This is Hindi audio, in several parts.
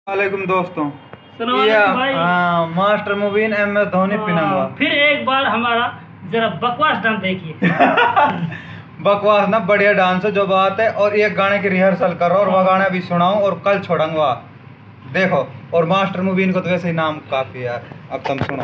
वालेकुम दोस्तों। भाई। मास्टर मुबीन MS धोनी पिनंगा। फिर एक बार हमारा जरा बकवास डांस देखिए। बकवास ना बढ़िया डांस है जो बात है। और एक गाने की रिहर्सल करो और वह गाना भी सुनाऊं और कल छोड़ूंगा देखो। और मास्टर मुबीन को तो वैसे ही नाम काफी यार। अब तुम सुनो।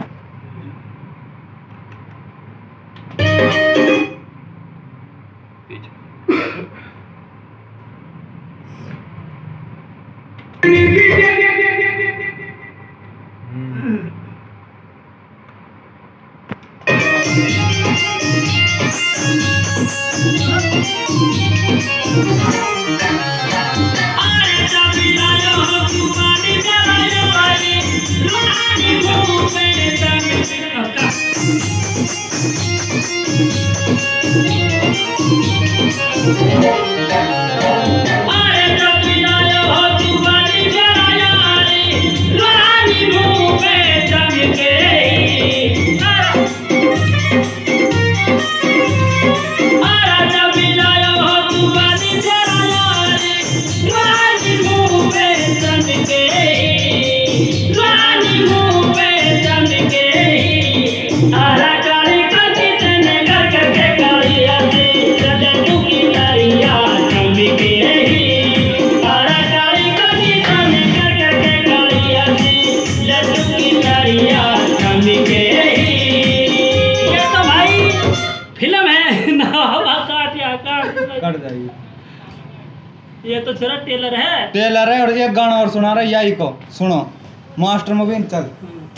फिल्म है ना कट जाइए। ये तो सिर्फ टेलर है और एक गाना और सुना रहा है यही को सुनो। मास्टर मुबीन चल।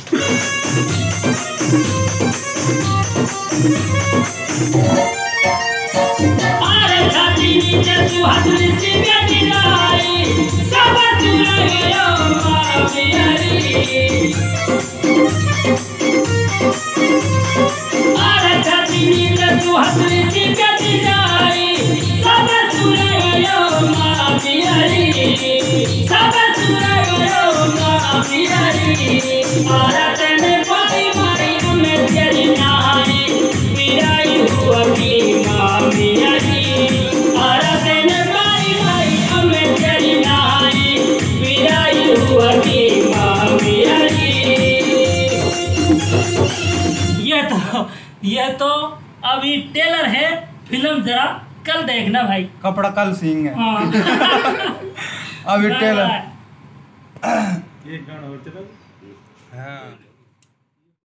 ये तो अभी टेलर है। फिल्म जरा कल देखना भाई। कपड़ा कल सींगे। हाँ। अभी टेलर। एक गाना और चला। हाँ।